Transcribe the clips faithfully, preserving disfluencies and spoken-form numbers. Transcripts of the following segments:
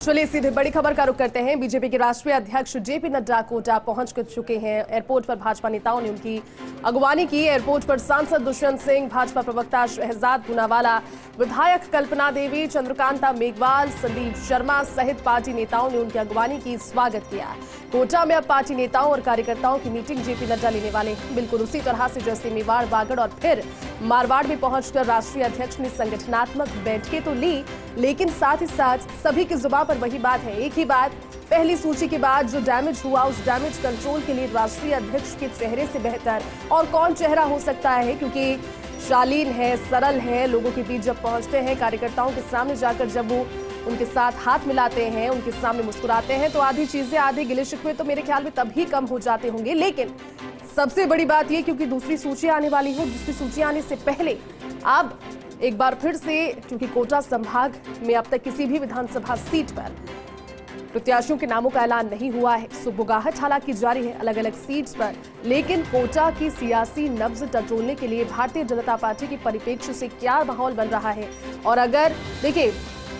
चलिए सीधे बड़ी खबर का रुख करते हैं। बीजेपी के राष्ट्रीय अध्यक्ष जेपी नड्डा कोटा पहुंच चुके हैं। एयरपोर्ट पर भाजपा नेताओं ने उनकी अगवानी की। एयरपोर्ट पर सांसद दुष्यंत सिंह, भाजपा प्रवक्ता शहजाद पूनावाला, विधायक कल्पना देवी, चंद्रकांता मेघवाल, संदीप शर्मा सहित पार्टी नेताओं ने उनकी अगवानी की, स्वागत किया। कोटा में अब पार्टी नेताओं और कार्यकर्ताओं की मीटिंग जेपी नड्डा लेने वाले हैं। बिल्कुल उसी तरह से जैसे मेवाड़, बागड़ और फिर मारवाड़ में पहुंचकर राष्ट्रीय अध्यक्ष ने संगठनात्मक बैठकें तो ली, लेकिन साथ ही साथ सभी की जुबान पर वही बात है, एक ही बात। पहली सूची के बाद जो डैमेज हुआ, उस डैमेज कंट्रोल के लिए राष्ट्रीय अध्यक्ष के चेहरे से बेहतर और कौन चेहरा हो सकता है, क्योंकि शालीन है, सरल है। लोगों के बीच जब पहुंचते हैं, कार्यकर्ताओं के सामने जाकर जब वो उनके साथ हाथ मिलाते हैं, उनके सामने मुस्कुराते हैं, तो आधी चीजें, आधे गिले शिकवे तो मेरे ख्याल में तभी कम हो जाते होंगे। लेकिन सबसे बड़ी बात यह, क्योंकि दूसरी सूची आने वाली है, दूसरी सूची आने से पहले अब एक बार फिर से, क्योंकि कोटा संभाग में अब तक किसी भी विधानसभा सीट पर प्रत्याशियों के नामों का ऐलान नहीं हुआ है। सुगबुगाहट हालांकि जारी है अलग अलग सीट्स पर, लेकिन कोटा की सियासी नब्ज टटोलने के लिए भारतीय जनता पार्टी के परिप्रेक्ष्य से क्या माहौल बन रहा है। और अगर देखिए,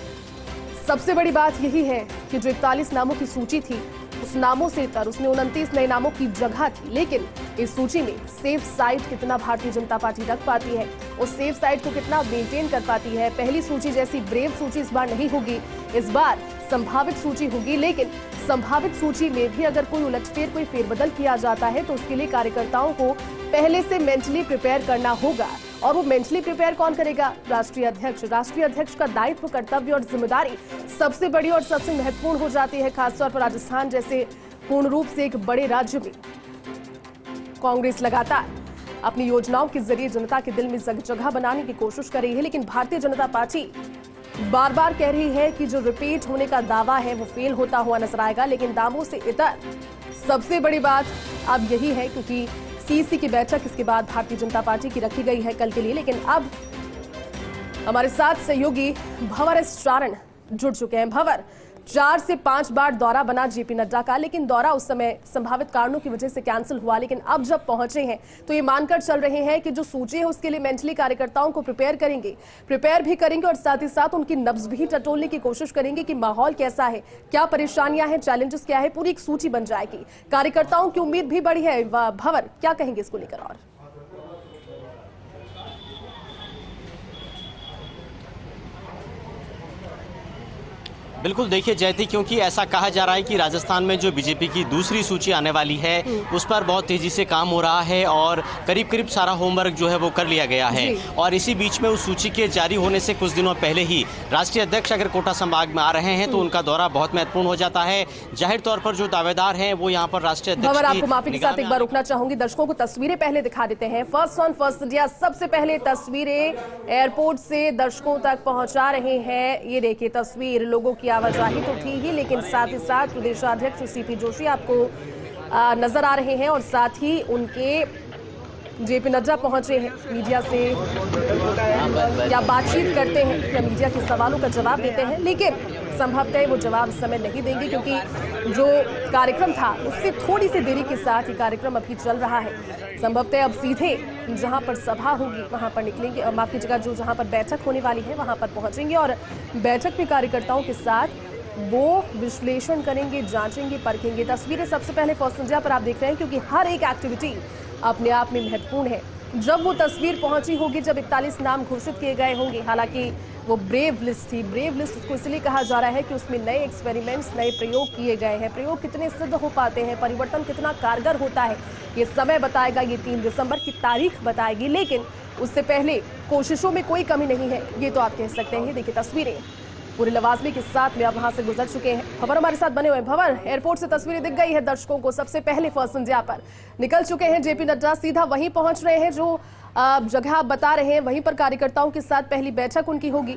सबसे बड़ी बात यही है कि जो इकतालीस नामों की सूची थी, उस नामों से तर उसमें उनतीस नए नामों की जगह थी, लेकिन इस सूची में सेफ साइड कितना भारतीय जनता पार्टी रख पाती है, उस सेफ साइड को कितना मेंटेन कर पाती है। पहली सूची जैसी ब्रेव सूची इस बार नहीं होगी, इस बार संभावित सूची होगी। लेकिन संभावित सूची में भी अगर कोई उलटफेर, कोई फेरबदल किया जाता है, तो उसके लिए कार्यकर्ताओं को पहले से मेंटली प्रिपेयर करना होगा। और वो मेंटली प्रिपेयर कौन करेगा? राष्ट्रीय अध्यक्ष। राष्ट्रीय अध्यक्ष का दायित्व, कर्तव्य और जिम्मेदारी सबसे बड़ी और सबसे महत्वपूर्ण हो जाती है, खासतौर पर राजस्थान जैसे पूर्ण रूप से एक बड़े राज्य में कांग्रेस लगातार अपनी योजनाओं के जरिए जनता के दिल में जगह बनाने की कोशिश कर रही है। लेकिन भारतीय जनता पार्टी बार बार कह रही है कि जो रिपीट होने का दावा है वो फेल होता हुआ नजर आएगा। लेकिन दावों से इतर सबसे बड़ी बात अब यही है, क्योंकि सीसी की बैठक इसके बाद भारतीय जनता पार्टी की रखी गई है कल के लिए। लेकिन अब हमारे साथ सहयोगी भंवर एस चारण जुड़ चुके हैं। भंवर, चार से पांच बार दौरा बना जेपी नड्डा का, लेकिन दौरा उस समय संभावित कारणों की वजह से कैंसिल हुआ। लेकिन अब जब पहुंचे हैं तो ये मानकर चल रहे हैं कि जो सूची है उसके लिए मेंटली कार्यकर्ताओं को प्रिपेयर करेंगे प्रिपेयर भी करेंगे और साथ ही साथ उनकी नब्ज भी टटोलने की कोशिश करेंगे कि माहौल कैसा है, क्या परेशानियां हैं, चैलेंजेस क्या है, पूरी एक सूची बन जाएगी। कार्यकर्ताओं की उम्मीद भी बढ़ी है। भंवर, क्या कहेंगे इसको लेकर? और बिल्कुल, देखिए जयती, क्योंकि ऐसा कहा जा रहा है कि राजस्थान में जो बीजेपी की दूसरी सूची आने वाली है उस पर बहुत तेजी से काम हो रहा है और करीब करीब सारा होमवर्क जो है वो कर लिया गया है। और इसी बीच में उस सूची के जारी होने से कुछ दिनों पहले ही राष्ट्रीय अध्यक्ष अगर कोटा संभाग में आ रहे हैं तो उनका दौरा बहुत महत्वपूर्ण हो जाता है। जाहिर तौर पर जो दावेदार हैं वो यहाँ पर राष्ट्रीय अध्यक्ष की आपको माफी के साथ एक बार रुकना चाहूंगी, दर्शकों को तस्वीरें पहले दिखा देते हैं। फर्स्ट ऑन फर्स्ट इंडिया सबसे पहले तस्वीरें एयरपोर्ट से दर्शकों तक पहुंचा रहे हैं। ये देखिए तस्वीर, लोगों की आवाजाही तो थी ही, लेकिन साथ ही साथ प्रदेशाध्यक्ष सीपी जोशी आपको आ, नजर आ रहे हैं और साथ ही उनके जेपी नड्डा पहुंचे हैं। मीडिया से क्या बातचीत करते हैं, क्या मीडिया के सवालों का जवाब देते हैं, लेकिन संभवतः वो जवाब इस समय नहीं देंगे, क्योंकि जो कार्यक्रम था उससे थोड़ी सी देरी के साथ ये कार्यक्रम अभी चल रहा है। संभवतः अब सीधे जहां पर सभा होगी वहां पर निकलेंगे, माफ कीजिएगा, जो जहां पर बैठक होने वाली है वहां पर पहुंचेंगे और बैठक में कार्यकर्ताओं के साथ वो विश्लेषण करेंगे, जांचेंगे, परखेंगे। तस्वीरें सबसे पहले फर्स्ट इंडिया पर आप देख रहे हैं, क्योंकि हर एक एक्टिविटी अपने आप में महत्वपूर्ण है। जब वो तस्वीर पहुंची होगी, जब इकतालीस नाम घोषित किए गए होंगे, हालांकि वो ब्रेव लिस्ट थी। ब्रेव लिस्ट उसको इसलिए कहा जा रहा है कि उसमें नए एक्सपेरिमेंट्स, नए प्रयोग किए गए हैं। प्रयोग कितने सिद्ध हो पाते हैं, परिवर्तन कितना कारगर होता है, ये समय बताएगा, ये तीन दिसंबर की तारीख बताएगी। लेकिन उससे पहले कोशिशों में कोई कमी नहीं है, ये तो आप कह सकते हैं। देखिए तस्वीरें पूरे लवाजमे के साथ में आप वहां से गुजर चुके हैं। भंवर हमारे साथ बने हुए हैं। भंवर, एयरपोर्ट से तस्वीरें दिख गई है दर्शकों को। सबसे पहले फर्स्ट इंडिया पर निकल चुके हैं जेपी नड्डा, सीधा वहीं पहुंच रहे हैं जो जगह आप बता रहे हैं, वहीं पर कार्यकर्ताओं के साथ पहली बैठक उनकी होगी।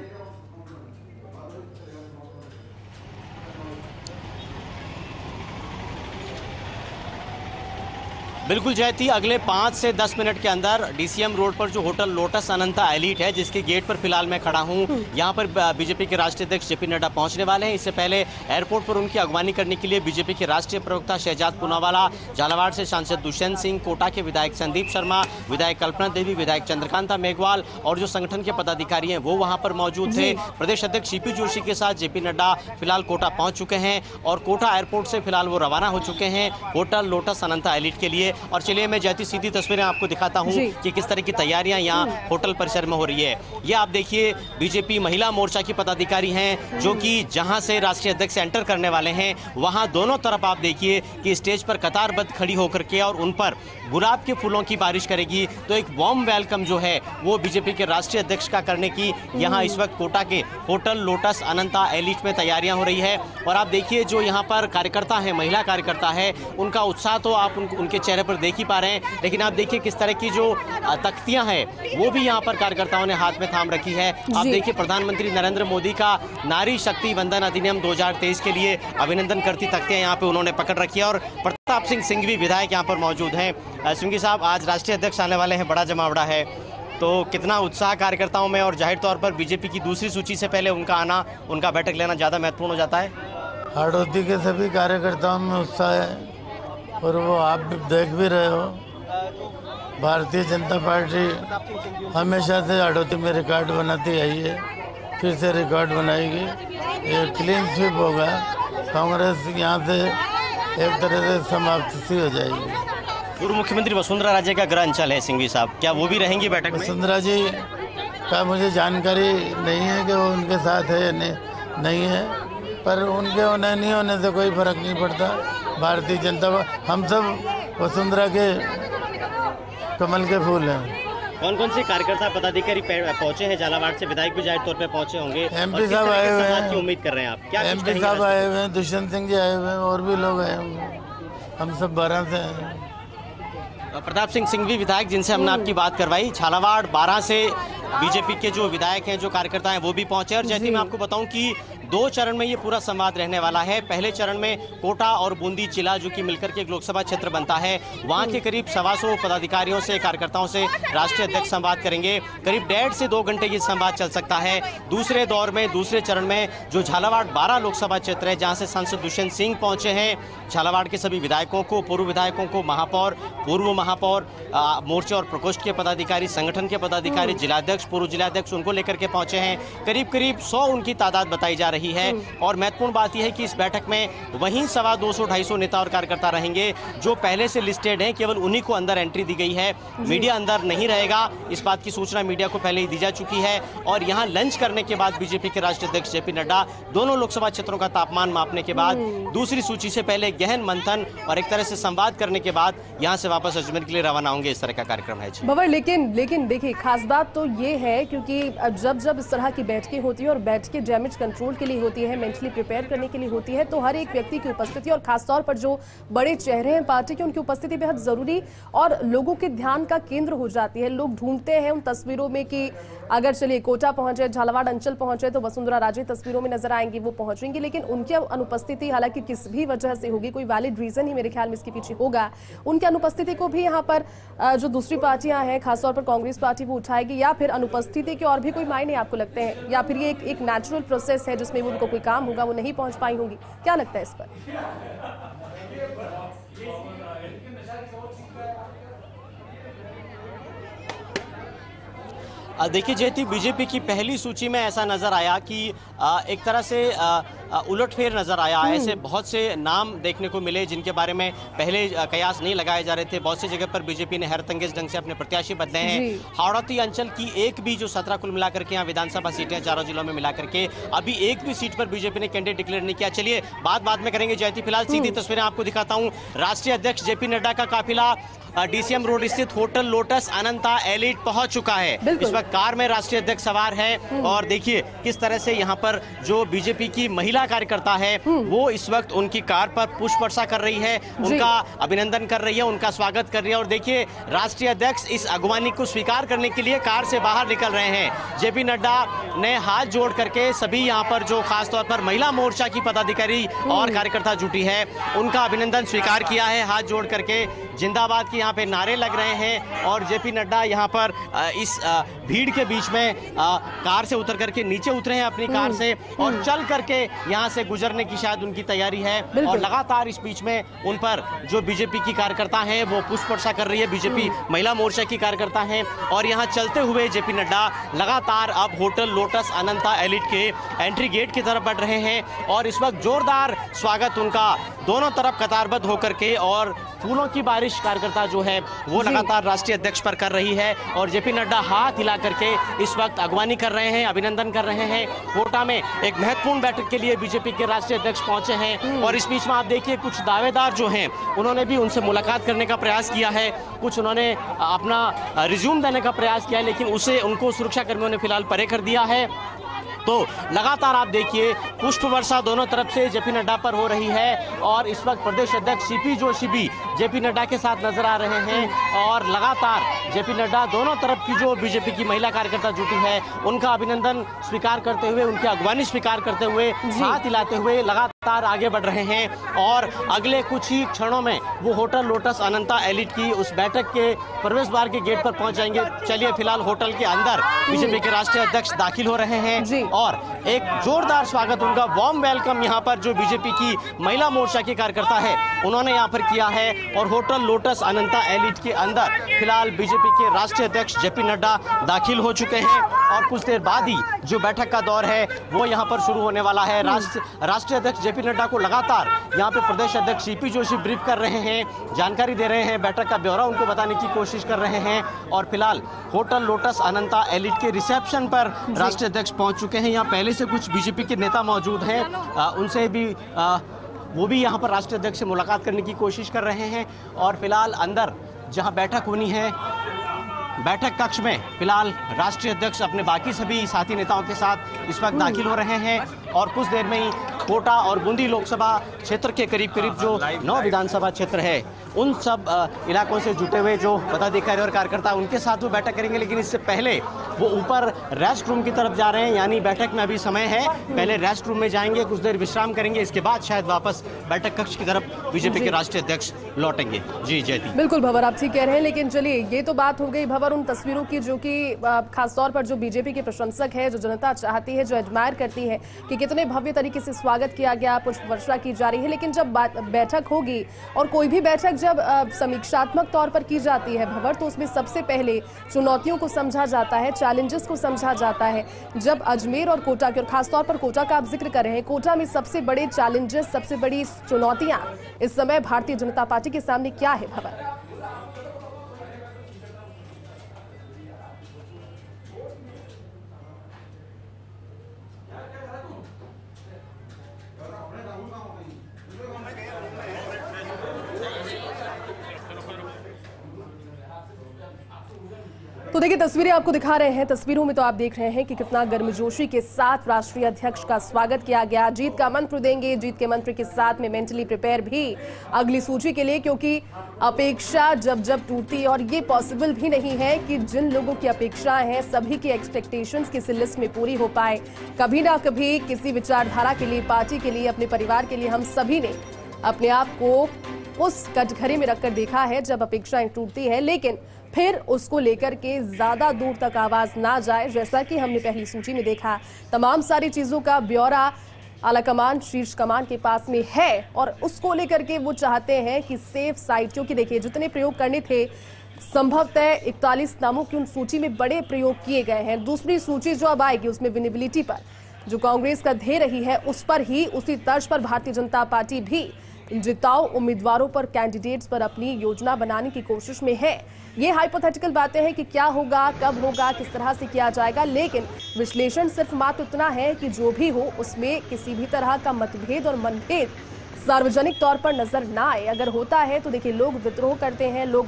बिल्कुल जयती, अगले पाँच से दस मिनट के अंदर डीसीएम रोड पर जो होटल लोटस अनंता एलीट है, जिसके गेट पर फिलहाल मैं खड़ा हूं, यहां पर बीजेपी के राष्ट्रीय अध्यक्ष जेपी नड्डा पहुंचने वाले हैं। इससे पहले एयरपोर्ट पर उनकी अगवानी करने के लिए बीजेपी के राष्ट्रीय प्रवक्ता शहजाद पूनावाला, झालावाड़ से सांसद दुष्यंत सिंह, कोटा के विधायक संदीप शर्मा, विधायक कल्पना देवी, विधायक चंद्रकांता मेघवाल और जो संगठन के पदाधिकारी हैं वो वहां पर मौजूद थे। प्रदेश अध्यक्ष सीपी जोशी के साथ जेपी नड्डा फिलहाल कोटा पहुंच चुके हैं और कोटा एयरपोर्ट से फिलहाल वो रवाना हो चुके हैं होटल लोटस अनंता एलीट के लिए। और चलिए मैं जयती सीधी तस्वीरें आपको दिखाता हूं कि किस तरह की तैयारियां यहां होटल परिसर में हो रही है। ये आप देखिए, बीजेपी महिला मोर्चा की पदाधिकारी हैं जो कि जहां से राष्ट्रीय अध्यक्ष एंटर करने वाले हैं वहां दोनों तरफ आप देखिए कि स्टेज पर कतारबद्ध खड़ी होकर के और उन पर गुलाब के फूलों की बारिश करेगी। तो एक वार्म वेलकम जो है वो बीजेपी के राष्ट्रीय अध्यक्ष का करने की यहां इस वक्त कोटा के होटल लोटस अनंता एलीट में तैयारियां हो रही है। और आप देखिए जो यहां पर कार्यकर्ता है, महिला कार्यकर्ता है, उनका उत्साह तो आप उन, उनके चेहरे पर देख ही पा रहे हैं, लेकिन आप देखिए किस तरह की जो तख्तियां हैं वो भी यहां पर कार्यकर्ताओं ने हाथ में थाम रखी है। आप देखिए प्रधानमंत्री नरेंद्र मोदी का नारी शक्ति वंदन अधिनियम दो हजार तेईस के लिए अभिनंदन करती तख्तियां यहां पे उन्होंने पकड़ रखी है। और प्रताप सिंह सिंघवी विधायक यहां पर मौजूद हैं। सिंघवी साहब, आज राष्ट्रीय अध्यक्ष आने वाले हैं, बड़ा जमावड़ा है, तो कितना उत्साह कार्यकर्ताओं में, और जाहिर तौर पर बीजेपी की दूसरी सूची से पहले उनका आना, उनका बैठक लेना ज़्यादा महत्वपूर्ण हो जाता है? हाड़ौती के सभी कार्यकर्ताओं में उत्साह है और वो आप देख भी रहे हो। भारतीय जनता पार्टी हमेशा से हाड़ौती में रिकॉर्ड बनाती आई है, फिर से रिकॉर्ड बनाएगी। ये क्लीन स्वीप होगा, कांग्रेस यहाँ से एक तरह से समाप्त सी हो जाएगी। पूर्व मुख्यमंत्री वसुंधरा राजे का गृह अंचल है सिंघवी साहब, क्या वो भी रहेंगी बैठक में? वसुंधरा जी का मुझे जानकारी नहीं है कि वो उनके साथ है या नहीं, नहीं है, पर उनके होने नहीं होने से कोई फर्क नहीं पड़ता। भारतीय जनता, हम सब वसुंधरा के कमल के फूल हैं। कौन कौन से कार्यकर्ता पदाधिकारी पहुंचे हैं? झालावाड़ से विधायक भी जाहिर तौर पे पहुंचे होंगे। एमपी साहब आए हुए हैं, की उम्मीद कर रहे हैं आप? क्या एमपी साहब आए हुए हैं, दुष्यंत सिंह जी आए हुए हैं, और भी लोग आए होंगे। हम सब बारह से हैं। प्रताप सिंह सिंघवी विधायक, जिनसे हमने आपकी बात करवाई, झालावाड़ बारह से बीजेपी के जो विधायक हैं, जो कार्यकर्ता हैं, वो भी पहुंचे। और जैसे मैं आपको बताऊं कि दो चरण में ये पूरा संवाद रहने वाला है। पहले चरण में कोटा और बूंदी जिला, जो कि मिलकर के एक लोकसभा क्षेत्र बनता है, वहां के करीब सवा सौ पदाधिकारियों से, कार्यकर्ताओं से राष्ट्रीय अध्यक्ष संवाद करेंगे। करीब डेढ़ से दो घंटे ये संवाद चल सकता है। दूसरे दौर में, दूसरे चरण में जो झालावाड़ बारह लोकसभा क्षेत्र है, जहां से सांसद दुष्यंत सिंह पहुंचे हैं, झालावाड़ के सभी विधायकों को, पूर्व विधायकों को, महापौर, पूर्व महापौर, मोर्चा और प्रकोष्ठ के पदाधिकारी, संगठन के पदाधिकारी, जिलाध्यक्ष, पूर्व जिलाध्यक्ष, उनको लेकर के पहुंचे हैं। करीब करीब सौ उनकी तादाद बताई जा रही है। और महत्वपूर्ण बात यह है कि इस बैठक में वहीं सवा दो सौ ढाई सौ नेता और कार्यकर्ता रहेंगे जो पहले से लिस्टेड हैं, केवल उन्हीं को अंदर एंट्री दी गई है। मीडिया अंदर नहीं रहेगा, इस बात की सूचना मीडिया को पहले ही दी जा चुकी है। और यहां लंच करने के बाद बीजेपी के राष्ट्रीय अध्यक्ष जेपी नड्डा दोनों लोकसभा क्षेत्रों का तापमान मापने के बाद दूसरी सूची से पहले गहन मंथन और एक तरह से संवाद करने के बाद यहां से वापस अजमेर के लिए रवाना होंगे। इस तरह का कार्यक्रम है। बबर, लेकिन लेकिन देखिए, खास बात तो ये है क्योंकि जब जब इस तरह की बैठकें होती है और बैठकें डैमेज कंट्रोल के लिए होती है, मेंटली प्रिपेयर करने के लिए होती है, तो हर एक व्यक्ति की उपस्थिति और खासतौर पर जो बड़े चेहरे हैं पार्टी के, उनकी उपस्थिति बेहद जरूरी और लोगों के ध्यान का केंद्र हो जाती है। लोग ढूंढते हैं उन तस्वीरों में कि अगर चलिए कोटा पहुंचे, झालावाड़ अंचल पहुंचे, तो वसुंधरा राजे तस्वीरों में नजर आएंगी, वो पहुंचेंगी, लेकिन उनकी अनुपस्थिति हालांकि किस भी वजह से होगी, कोई वैलिड रीजन ही मेरे ख्याल में इसके पीछे होगा, उनकी अनुपस्थिति को भी यहाँ पर जो दूसरी पार्टियां हैं, खासतौर पर कांग्रेस पार्टी, वो उठाएगी, या फिर अनुपस्थिति के और भी कोई मायने आपको लगते हैं, या फिर ये एक, एक नेचुरल प्रोसेस है जिसमें उनको कोई काम होगा, वो नहीं पहुंच पाई होंगी? क्या लगता है इस पर? देखिए जयती, बीजेपी की पहली सूची में ऐसा नजर आया कि एक तरह से उलटफेर नजर आया। ऐसे बहुत से नाम देखने को मिले जिनके बारे में पहले कयास नहीं लगाए जा रहे थे। बहुत सी जगह पर बीजेपी ने हैरतअंगेज ढंग से अपने प्रत्याशी बदले हैं। हाड़ौती अंचल की एक भी जो सत्रह कुल मिलाकर के यहाँ विधानसभा सीटें चारों जिलों में मिलाकर के अभी एक भी सीट पर बीजेपी ने कैंडिडेट डिक्लेयर नहीं किया। चलिए बात बाद में करेंगे जयती, फिलहाल सीधी तस्वीरें आपको दिखाता हूँ। राष्ट्रीय अध्यक्ष जेपी नड्डा का काफिला डीसीएम रोड स्थित होटल लोटस अनंता एलीट पहुंच चुका है। इस वक्त कार में राष्ट्रीय अध्यक्ष सवार है और देखिए किस तरह से यहाँ पर जो बीजेपी की महिला महिला कार्यकर्ता है वो इस वक्त उनकी कार पर पुष्प वर्षा कर रही है, उनका अभिनंदन कर रही है, उनका स्वागत कर रही है। और देखिए राष्ट्रीय अध्यक्ष इस अगवानी को स्वीकार करने के लिए कार से बाहर निकल रहे हैं। जेपी नड्डा ने हाथ जोड़ करके सभी यहाँ पर जो खासतौर पर महिला मोर्चा की पदाधिकारी और कार्यकर्ता जुटी है उनका अभिनंदन स्वीकार किया है। हाथ जोड़ करके जिंदाबाद के यहाँ पे नारे लग रहे हैं और जेपी नड्डा यहाँ पर इस भीड़ के बीच में कार से उतर करके नीचे उतरे हैं अपनी कार से और चल करके यहाँ से गुजरने की शायद उनकी तैयारी है। और लगातार इस बीच में उन पर जो बीजेपी की कार्यकर्ता हैं वो पुष्प वर्षा कर रही है, बीजेपी महिला मोर्चा की कार्यकर्ता हैं। और यहाँ चलते हुए जेपी नड्डा लगातार अब होटल लोटस अनंता एलिट के एंट्री गेट की तरफ बढ़ रहे हैं और इस वक्त जोरदार स्वागत उनका दोनों तरफ कतारबद्ध होकर के और फूलों की बारिश कार्यकर्ता जो है वो लगातार राष्ट्रीय अध्यक्ष पर कर रही है। और जेपी नड्डा हाथ हिला करके इस वक्त अगवानी कर रहे हैं, अभिनंदन कर रहे हैं। कोटा में एक महत्वपूर्ण बैठक के लिए बीजेपी के राष्ट्रीय अध्यक्ष पहुंचे हैं और इस बीच में आप देखिए कुछ दावेदार जो हैं उन्होंने भी उनसे मुलाकात करने का प्रयास किया है, कुछ उन्होंने अपना रिज्यूम देने का प्रयास किया है, लेकिन उसे उनको सुरक्षा कर्मियों ने फिलहाल परे कर दिया है। तो लगातार आप देखिए पुष्प वर्षा दोनों तरफ से जेपी नड्डा पर हो रही है और इस वक्त प्रदेश अध्यक्ष सीपी जोशी भी जेपी नड्डा के साथ नजर आ रहे हैं और लगातार जेपी नड्डा दोनों तरफ की जो बीजेपी की महिला कार्यकर्ता जुटी है उनका अभिनंदन स्वीकार करते हुए, उनकी अगवानी स्वीकार करते हुए, हाथ हिलाते हुए लगातार आगे बढ़ रहे हैं। और अगले कुछ ही क्षणों में वो होटल लोटस अनंता एलिट की उस बैठक के प्रवेश द्वार के गेट पर पहुंच जाएंगे। चलिए फिलहाल होटल के अंदर बीजेपी के राष्ट्रीय अध्यक्ष दाखिल हो रहे हैं और एक जोरदार स्वागत उनका वार्म वेलकम यहाँ पर जो बीजेपी की महिला मोर्चा की कार्यकर्ता है उन्होंने यहाँ पर किया है। और होटल लोटस अनंता एलिट के अंदर फिलहाल बीजेपी के राष्ट्रीय अध्यक्ष जेपी नड्डा दाखिल हो चुके हैं और कुछ देर बाद ही जो बैठक का दौर है वो यहाँ पर शुरू होने वाला है। राष्ट्रीय अध्यक्ष जेपी नड्डा को लगातार यहाँ पे प्रदेश अध्यक्ष सीपी जोशी ब्रीफ कर रहे हैं, जानकारी दे रहे हैं, बैठक का ब्यौरा उनको बताने की कोशिश कर रहे हैं। और फिलहाल होटल लोटस अनंता एलिट के रिसेप्शन पर राष्ट्रीय अध्यक्ष पहुंच चुके हैं। यहाँ पहले से कुछ बीजेपी के नेता मौजूद हैं, उनसे भी आ, वो भी यहाँ पर राष्ट्रीय अध्यक्ष से मुलाकात करने की कोशिश कर रहे हैं। और फिलहाल अंदर जहाँ बैठक होनी है बैठक कक्ष में फिलहाल राष्ट्रीय अध्यक्ष अपने बाकी सभी साथी नेताओं के साथ इस वक्त दाखिल हो रहे हैं और कुछ देर में ही कोटा और बूंदी लोकसभा क्षेत्र के करीब करीब जो नौ विधानसभा क्षेत्र है उन सब इलाकों से जुटे हुए जो पदाधिकारी और कार्यकर्ता उनके साथ वो बैठक करेंगे। लेकिन इससे पहले वो ऊपर रेस्ट रूम की तरफ जा रहे हैं, यानी बैठक में अभी समय है, पहले रेस्ट रूम में जाएंगे, कुछ देर विश्राम करेंगे, इसके बाद शायद वापस बैठक कक्ष की तरफ बीजेपी के राष्ट्रीय अध्यक्ष लौटेंगे। जी जयती। बिल्कुल भंवर, आप ठीक कह रहे हैं। लेकिन चलिए ये तो बात हो गई भंवर उन तस्वीरों की जो कि खासतौर पर जो बीजेपी के प्रशंसक है, जो जनता चाहती है, जो एडमायर करती है कि कितने भव्य तरीके से स्वागत किया गया, पुष्प वर्षा की जा रही है। लेकिन जब बैठक होगी और कोई भी बैठक जब समीक्षात्मक तौर पर की जाती है भंवर, तो उसमें सबसे पहले चुनौतियों को समझा जाता है, चैलेंजेस को समझा जाता है। जब अजमेर और कोटा के, और खासतौर पर कोटा का आप जिक्र कर रहे हैं, कोटा में सबसे बड़े चैलेंजेस, सबसे बड़ी चुनौतियां इस समय भारतीय जनता पार्टी के सामने क्या है भंवर? तो देखिए तस्वीरें आपको दिखा रहे हैं, तस्वीरों में तो आप देख रहे हैं कि कितना गर्मजोशी के साथ राष्ट्रीय अध्यक्ष का स्वागत किया गया। जीत का मंत्र देंगे, जीत के मंत्र के साथ में मेंटली प्रिपेयर भी अगली सूची के लिए, क्योंकि अपेक्षा जब जब टूटती है और ये पॉसिबल भी नहीं है कि जिन लोगों की अपेक्षाएं हैं सभी की एक्सपेक्टेशंस किसी लिस्ट में पूरी हो पाए। कभी ना कभी किसी विचारधारा के लिए, पार्टी के लिए, अपने परिवार के लिए हम सभी ने अपने आप को उस कटघरे में रखकर देखा है जब अपेक्षाएं टूटती है, लेकिन फिर उसको लेकर के ज्यादा दूर तक आवाज ना जाए। जैसा कि हमने पहली सूची में देखा, तमाम सारी चीजों का ब्यौरा आला कमान, शीर्ष कमान के पास में है और उसको लेकर के वो चाहते हैं कि सेफ साइड, क्योंकि देखिए जितने प्रयोग करने थे संभवतः इकतालीस नामों की उन सूची में बड़े प्रयोग किए गए हैं। दूसरी सूची जो अब आएगी उसमें विनेबिलिटी पर जो कांग्रेस का दे रही है उस पर ही, उसी तर्ज पर भारतीय जनता पार्टी भी जिताऊ उम्मीदवारों पर, कैंडिडेट्स पर अपनी योजना बनाने की कोशिश में है। ये हाइपोथेटिकल बातें हैं कि क्या होगा, कब होगा, किस तरह से किया जाएगा, लेकिन विश्लेषण सिर्फ मात्र इतना है कि जो भी हो उसमें किसी भी तरह का मतभेद और मनभेद सार्वजनिक तौर पर नजर ना आए। अगर होता है तो देखिए लोग विद्रोह करते हैं, लोग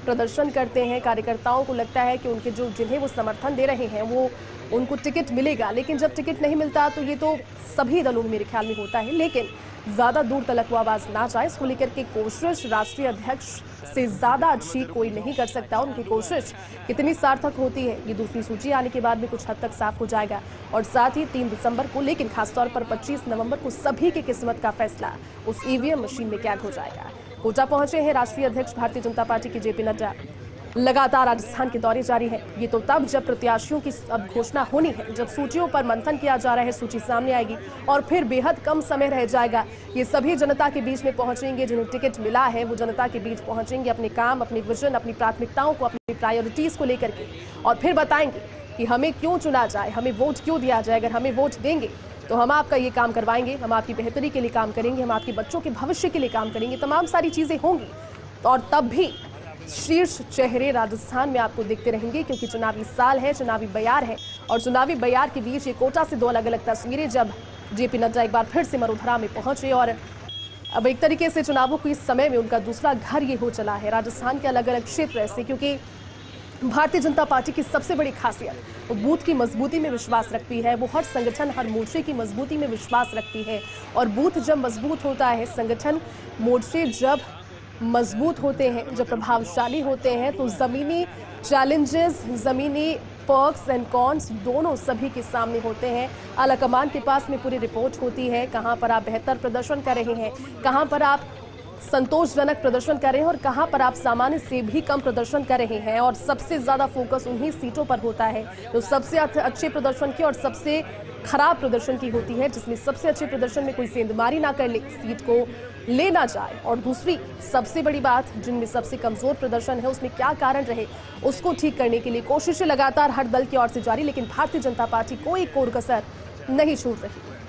प्रदर्शन करते हैं। कार्यकर्ताओं को लगता है कि उनके जो जिन्हें वो समर्थन दे रहे हैं वो उनको टिकट मिलेगा, लेकिन जब टिकट नहीं मिलता तो ये तो सभी दलों में मेरे ख्याल में होता है, लेकिन ज़्यादा दूर तक वो आवाज़ ना जाए इसको लेकर के कोशिश राष्ट्रीय अध्यक्ष से ज़्यादा अच्छी कोई नहीं कर सकता। उनकी कोशिश कितनी सार्थक होती है ये दूसरी सूची आने के बाद भी कुछ हद तक साफ हो जाएगा। और साथ ही तीन दिसंबर को, लेकिन खासतौर पर पच्चीस नवंबर को सभी की किस्मत का फैसला उस ईवीएम मशीन में कैद हो जाएगा। कोटा पहुंचे हैं राष्ट्रीय अध्यक्ष भारतीय जनता पार्टी के जेपी नड्डा। लगातार राजस्थान के दौरे जारी है। ये तो तब जब प्रत्याशियों की अब घोषणा होनी है, जब सूचियों पर मंथन किया जा रहा है, सूची सामने आएगी और फिर बेहद कम समय रह जाएगा। ये सभी जनता के बीच में पहुंचेंगे, जिन्हें टिकट मिला है वो जनता के बीच पहुंचेंगे, अपने काम, अपने विजन, अपनी प्राथमिकताओं को, अपनी प्रायोरिटीज को लेकर के, और फिर बताएंगे कि हमें क्यों चुना जाए, हमें वोट क्यों दिया जाए। अगर हमें वोट देंगे तो हम आपका ये काम करवाएंगे, हम आपकी बेहतरी के लिए काम करेंगे, हम आपके बच्चों के भविष्य के लिए काम करेंगे, तमाम सारी चीजें होंगी। और तब भी शीर्ष चेहरे राजस्थान में आपको दिखते रहेंगे, क्योंकि चुनावी साल है, चुनावी बयार है, और चुनावी बयार के बीच ये कोटा से दो अलग अलग तस्वीरें, जब जेपी नड्डा एक बार फिर से मरुधरा में पहुंचे और अब एक तरीके से चुनावों के इस समय में उनका दूसरा घर ये हो चला है। राजस्थान के अलग अलग क्षेत्र ऐसे, क्योंकि भारतीय जनता पार्टी की सबसे बड़ी खासियत वो बूथ की मजबूती में विश्वास रखती है, वो हर संगठन, हर मोर्चे की मजबूती में विश्वास रखती है। और बूथ जब मजबूत होता है, संगठन, मोर्चे जब मजबूत होते हैं, जब प्रभावशाली होते हैं, तो ज़मीनी चैलेंजेस, ज़मीनी पर्क्स एंड कॉन्स दोनों सभी के सामने होते हैं। आला कमान के पास में पूरी रिपोर्ट होती है, कहां पर आप बेहतर प्रदर्शन कर रहे हैं, कहां पर आप संतोषजनक प्रदर्शन कर रहे हैं और कहां पर आप सामान्य से भी कम प्रदर्शन कर रहे हैं। और सबसे ज़्यादा फोकस उन्हीं सीटों पर होता है जो सबसे अच्छे प्रदर्शन की और सबसे खराब प्रदर्शन की होती है, जिसमें सबसे अच्छे प्रदर्शन में कोई सेंधमारी ना कर ले, सीट को ले ना जाए। और दूसरी सबसे बड़ी बात, जिनमें सबसे कमजोर प्रदर्शन है उसमें क्या कारण रहे उसको ठीक करने के लिए कोशिशें लगातार हर दल की ओर से जारी, लेकिन भारतीय जनता पार्टी कोई कोर कसर नहीं छोड़ रही।